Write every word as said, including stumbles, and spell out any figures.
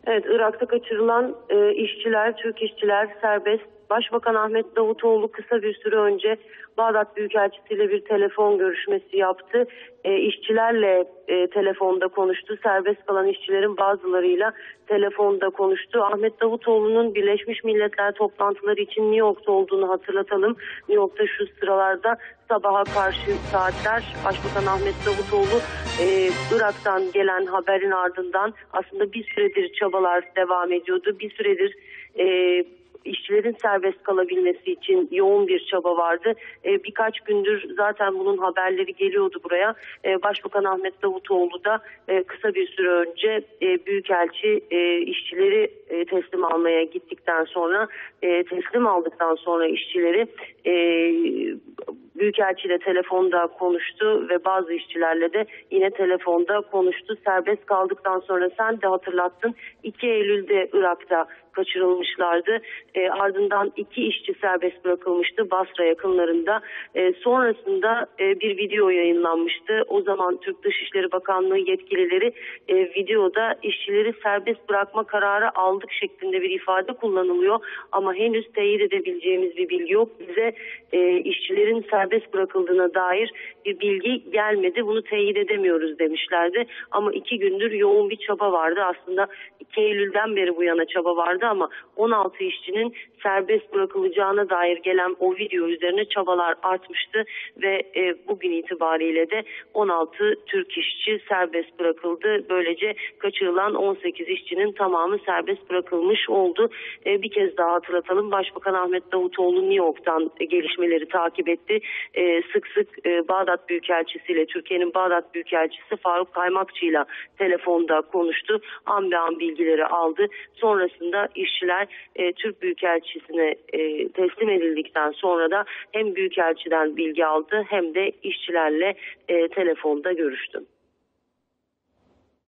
Evet, Irak'ta kaçırılan e, işçiler, Türk işçiler serbest. Başbakan Ahmet Davutoğlu kısa bir süre önce Bağdat Büyükelçisi ile bir telefon görüşmesi yaptı. E, işçilerle e, telefonda konuştu. Serbest kalan işçilerin bazılarıyla telefonda konuştu. Ahmet Davutoğlu'nun Birleşmiş Milletler toplantıları için New York'ta olduğunu hatırlatalım. New York'ta şu sıralarda sabaha karşı saatler Başbakan Ahmet Davutoğlu e, Irak'tan gelen haberin ardından aslında bir süredir çabalar devam ediyordu. Bir süredir e, işçilerin serbest kalabilmesi için yoğun bir çaba vardı. E, birkaç gündür zaten bunun haberleri geliyordu buraya. E, Başbakan Ahmet Davutoğlu da e, kısa bir süre önce e, Büyükelçi e, işçileri e, teslim almaya gittikten sonra e, teslim aldıktan sonra işçileri e, Büyükelçi ile telefonda konuştu ve bazı işçilerle de yine telefonda konuştu. Serbest kaldıktan sonra sen de hatırlattın, iki Eylül'de Irak'ta kaçırılmışlardı. E, ardından iki işçi serbest bırakılmıştı Basra yakınlarında. E, sonrasında e, bir video yayınlanmıştı. O zaman Türk Dışişleri Bakanlığı yetkilileri e, videoda işçileri serbest bırakma kararı aldık şeklinde bir ifade kullanılıyor. Ama henüz teyit edebileceğimiz bir bilgi yok. Bize e, işçilerin serbest bırakıldığına dair bir bilgi gelmedi. Bunu teyit edemiyoruz demişlerdi. Ama iki gündür yoğun bir çaba vardı. Aslında iki Eylül'den beri bu yana çaba vardı ama on altı işçinin serbest bırakılacağına dair gelen o video üzerine çabalar artmıştı ve e, bugün itibariyle de on altı Türk işçi serbest bırakıldı. Böylece kaçırılan on sekiz işçinin tamamı serbest bırakılmış oldu. E, bir kez daha hatırlatalım. Başbakan Ahmet Davutoğlu New York'tan e, gelişmeleri takip etti. E, sık sık e, Bağdat Büyükelçisi ile Türkiye'nin Bağdat Büyükelçisi Faruk Kaymakçı ile telefonda konuştu. An be an bilgileri aldı. Sonrasında işçiler e, Türk Büyükelçisi'ne e, teslim edildikten sonra da hem Büyükelçiden bilgi aldı hem de işçilerle e, telefonda görüştü.